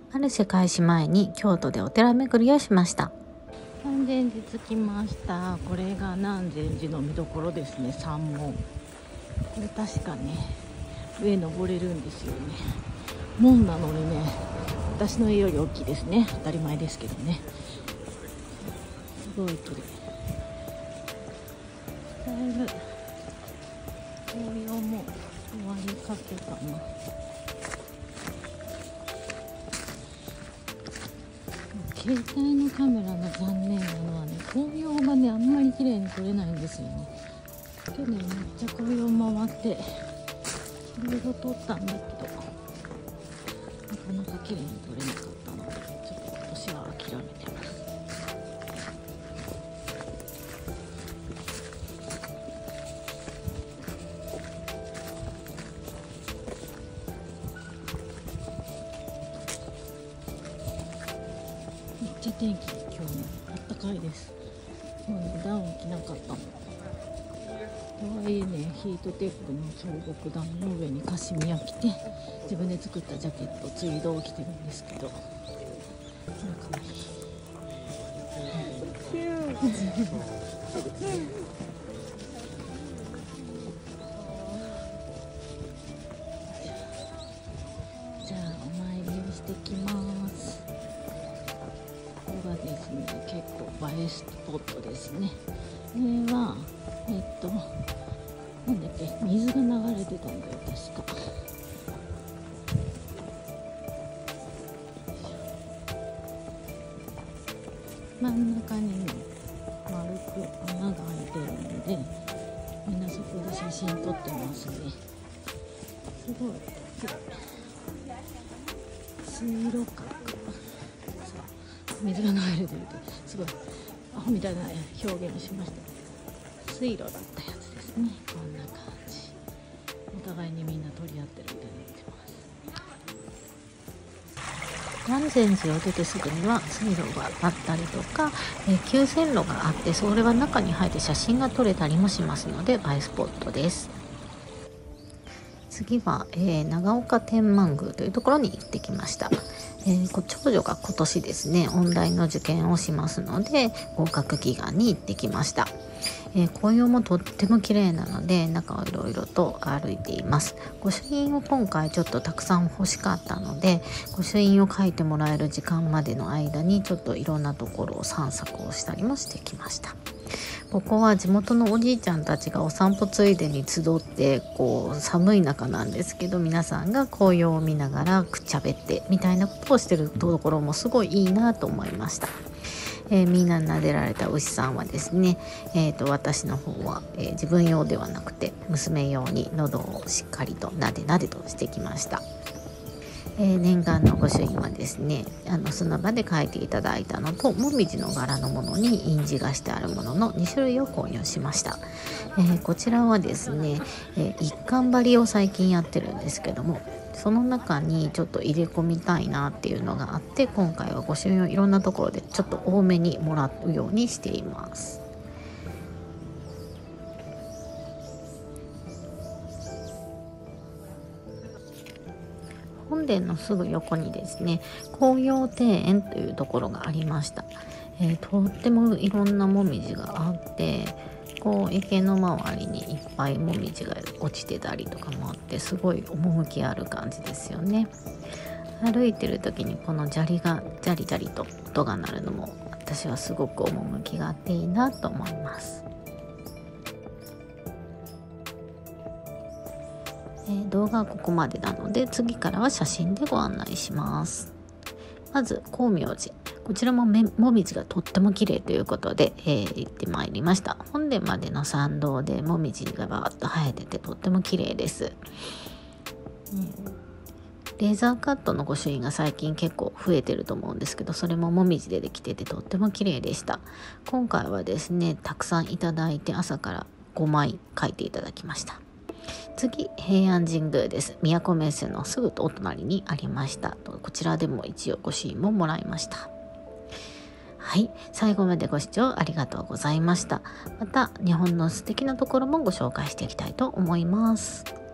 ある世界史前に京都でお寺巡りをしました。 南禅寺着きました。これが南禅寺の見どころですね。山門、これ確かね上登れるんですよね。門なのにね、私の家より大きいですね。当たり前ですけどね、すごい綺麗。だいぶ紅葉も終わりかけかな。携帯のカメラの残念なのはね、紅葉がねあんまり綺麗に撮れないんですよね。去年めっちゃ紅葉回っていろいろ撮ったんだけど、なかなか綺麗に撮れなかったので、ちょっと今年は諦めてます。めっちゃ天気今日ねあったかいです。もうねダウン着なかったの。とはいえね、ヒートテックの彫刻段の上にカシミヤ着て、自分で作ったジャケットツイードを着てるんですけど、なんかねじゃあお参りをしてきます。ここがですね結構映えスポットですね。これはなんだっけ、水が流れてたんだよ確か。真ん中にね丸く穴が開いてるので、みんなそこで写真撮ってますね。すごい水路閣、水が流れてるってすごいアホみたいな表現をしました。水路だったやつですね。こんな感じ。お互いにみんな取り合ってるみたいになってます。 南禅寺を出てすぐには水路があったりとか、急線路があって、それは中に入って写真が撮れたりもしますので映えスポットです。次は、長岡天満宮というところに行ってきました。長女が今年ですね音大の受験をしますので、合格祈願に行ってきました。紅葉もとっても綺麗なので中をいろいろと歩いています。御朱印を今回ちょっとたくさん欲しかったので、御朱印を書いてもらえる時間までの間にちょっといろんなところを散策をしたりもしてきました。ここは地元のおじいちゃんたちがお散歩ついでに集って寒い中なんですけど、皆さんが紅葉を見ながらくっちゃべってみたいなことをしてるところもすごいいいなと思いました。みんな撫でられた牛さんはですね、私の方は、自分用ではなくて娘用に喉をしっかりと撫で撫でとしてきました。念願の御朱印はですね、その場で書いていただいたのと、もみじの柄のものに印字がしてあるものの2種類を購入しました。こちらはですね、一貫張りを最近やってるんですけども、その中にちょっと入れ込みたいなっていうのがあって、今回は御朱印をいろんなところでちょっと多めにもらうようにしています。本殿のすぐ横にですね、紅葉庭園というところがありました。とってもいろんなもみじがあって、池の周りにいっぱいもみじが落ちてたりとかもあって、すごい趣ある感じですよね。歩いてる時にこの砂利がジャリジャリと音が鳴るのも私はすごく趣があっていいなと思います。動画はここまでなので、次からは写真でご案内します。まず光明寺、こちらももみじがとっても綺麗ということで、行ってまいりました。本殿までの参道でもみじがバーッと生えててとっても綺麗です。レーザーカットの御朱印が最近結構増えてると思うんですけど、それももみじでできててとっても綺麗でした。今回はですねたくさんいただいて、朝から5枚書いていただきました。次、平安神宮です。都名線のすぐお隣にありました。こちらでも一応御朱印ももらいました。はい、最後までご視聴ありがとうございました。また日本の素敵なところもご紹介していきたいと思います。